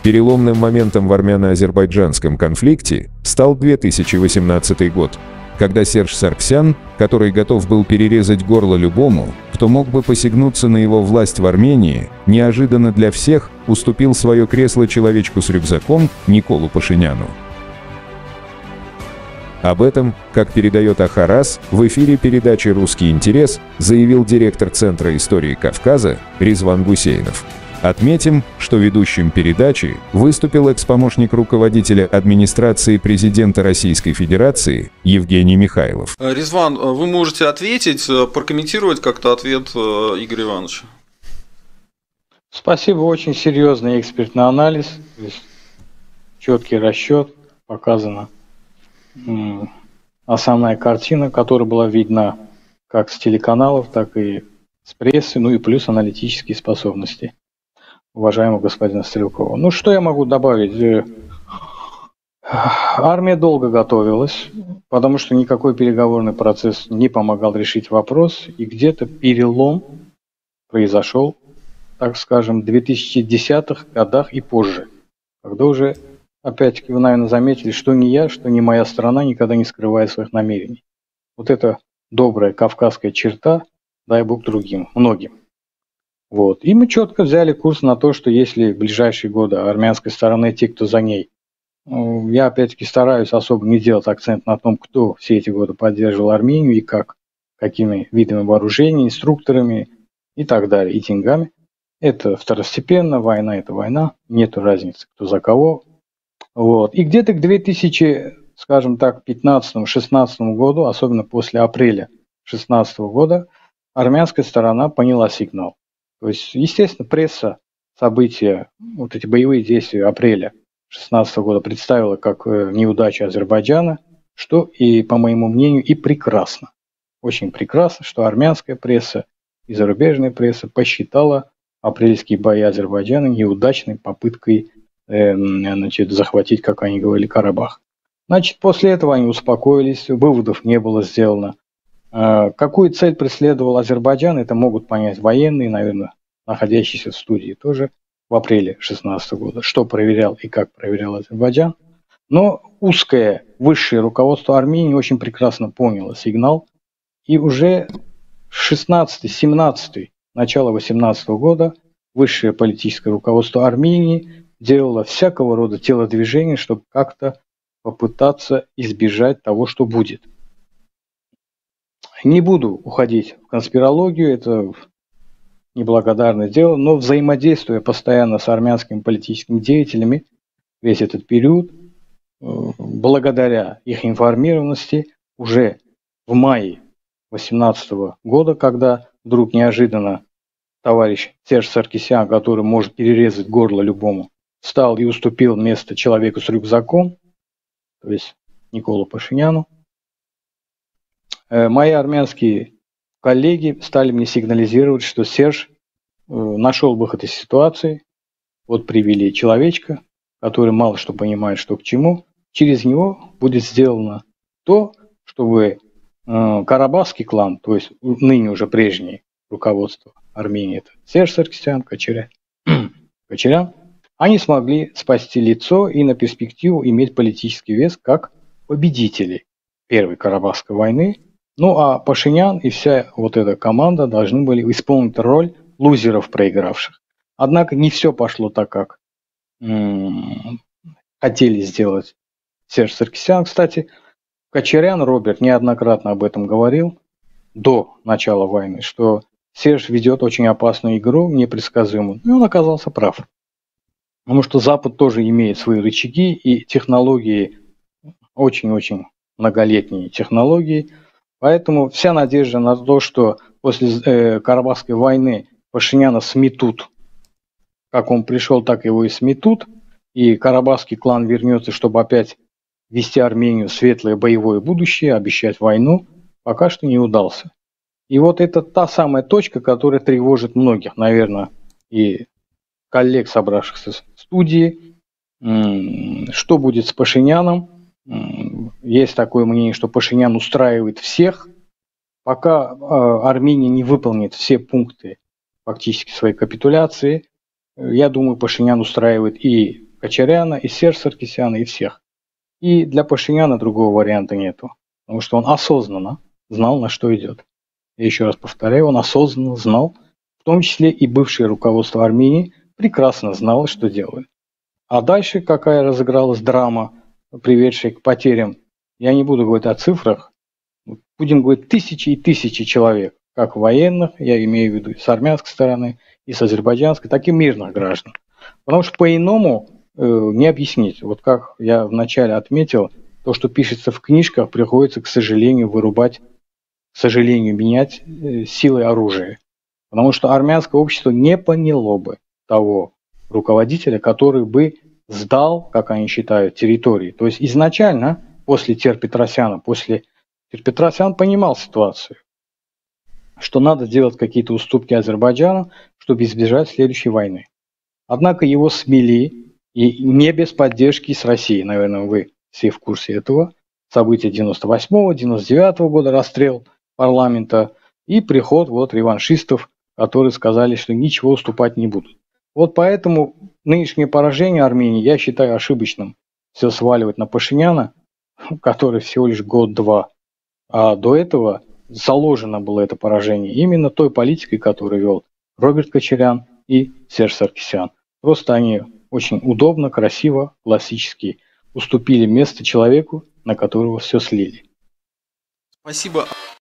Переломным моментом в армяно-азербайджанском конфликте стал 2018 год, когда Серж Саргсян, который готов был перерезать горло любому, кто мог бы посягнуться на его власть в Армении, неожиданно для всех уступил свое кресло человечку с рюкзаком Николу Пашиняну. Об этом, как передает Ахарас, в эфире передачи «Русский интерес» заявил директор Центра истории Кавказа Резван Гусейнов. Отметим, что ведущим передачи выступил экс-помощник руководителя администрации президента Российской Федерации Евгений Михайлов. Резван, вы можете ответить, прокомментировать как-то ответ Игоря Ивановича? Спасибо, очень серьезный экспертный анализ, то есть четкий расчет, показана основная картина, которая была видна как с телеканалов, так и с прессы, ну и плюс аналитические способности уважаемого господина Стрелкова. Ну, что я могу добавить? Армия долго готовилась, потому что никакой переговорный процесс не помогал решить вопрос, и где-то перелом произошел, так скажем, в 2010-х годах и позже, когда уже, опять-таки, вы, наверное, заметили, что ни я, что ни моя страна никогда не скрывает своих намерений. Вот это добрая кавказская черта, дай бог другим, многим. Вот. И мы четко взяли курс на то, что если в ближайшие годы армянской стороны, те, кто за ней, я опять-таки стараюсь особо не делать акцент на том, кто все эти годы поддерживал Армению и как, какими видами вооружений, инструкторами и так далее, и деньгами. Это второстепенно, война – это война, нету разницы, кто за кого. Вот. И где-то к 2000, скажем так, 15-16 году, особенно после апреля 2016 года, армянская сторона поняла сигнал. То есть, естественно, пресса события, вот эти боевые действия апреля 2016 года представила как неудачу Азербайджана, что и, по моему мнению, и прекрасно. Очень прекрасно, что армянская пресса и зарубежная пресса посчитала апрельские бои Азербайджана неудачной попыткой захватить, как они говорили, Карабах. Значит, после этого они успокоились, выводов не было сделано. Какую цель преследовал Азербайджан, это могут понять военные, наверное, находящиеся в студии тоже в апреле 2016 года, что проверял и как проверял Азербайджан. Но узкое высшее руководство Армении очень прекрасно поняло сигнал, и уже 16-17, начало 18 года высшее политическое руководство Армении делало всякого рода телодвижения, чтобы как-то попытаться избежать того, что будет. Не буду уходить в конспирологию, это неблагодарное дело, но взаимодействуя постоянно с армянскими политическими деятелями весь этот период, благодаря их информированности, уже в мае 2018 года, когда вдруг неожиданно товарищ Серж Саргсян, который может перерезать горло любому, встал и уступил место человеку с рюкзаком, то есть Николу Пашиняну, мои армянские коллеги стали мне сигнализировать, что Серж нашел выход из ситуации. Вот привели человечка, который мало что понимает, что к чему. Через него будет сделано то, чтобы карабахский клан, то есть ныне уже прежнее руководство Армении, это Серж Саргсян, Кочарян, они смогли спасти лицо и на перспективу иметь политический вес как победители Первой Карабахской войны. Ну а Пашинян и вся вот эта команда должны были исполнить роль лузеров проигравших. Однако не все пошло так, как хотели сделать Серж Саргсян. Кстати, Кочарян Роберт неоднократно об этом говорил до начала войны, что Серж ведет очень опасную игру, непредсказуемую. И он оказался прав. Потому что Запад тоже имеет свои рычаги и технологии, очень-очень многолетние технологии. Поэтому вся надежда на то, что после Карабахской войны Пашиняна сметут, как он пришел, так его и сметут, и карабахский клан вернется, чтобы опять вести Армению в светлое боевое будущее, обещать войну, пока что не удался. И вот это та самая точка, которая тревожит многих, наверное, и коллег, собравшихся в студии. Что будет с Пашиняном? Есть такое мнение, что Пашинян устраивает всех, пока Армения не выполнит все пункты фактически своей капитуляции. Я думаю, Пашинян устраивает и Кочаряна, и Серж Саркисяна, и всех. И для Пашиняна другого варианта нету. Потому что он осознанно знал, на что идет. Я еще раз повторяю, он осознанно знал, в том числе и бывшее руководство Армении прекрасно знало, что делает. А дальше какая разыгралась драма, приведшая к потерям, я не буду говорить о цифрах, будем говорить тысячи и тысячи человек, как военных, я имею в виду с армянской стороны, и с азербайджанской, так и мирных граждан. Потому что по-иному не объяснить. Вот как я вначале отметил, то, что пишется в книжках, приходится, к сожалению, вырубать, к сожалению, менять силой оружия. Потому что армянское общество не поняло бы того руководителя, который бы сдал, как они считают, территории. То есть изначально, после Тер-Петросяна, Тер-Петросян понимал ситуацию, что надо сделать какие-то уступки Азербайджану, чтобы избежать следующей войны. Однако его смели, и не без поддержки с Россией, наверное, вы все в курсе этого, события 98-го, 99-го года, расстрел парламента и приход реваншистов, которые сказали, что ничего уступать не будут. Вот поэтому нынешнее поражение Армении я считаю ошибочным. Все сваливать на Пашиняна, который всего лишь год-два. А до этого заложено было это поражение именно той политикой, которую вел Роберт Кочарян и Серж Саркисян. Просто они очень удобно, красиво, классически уступили место человеку, на которого все слили. Спасибо.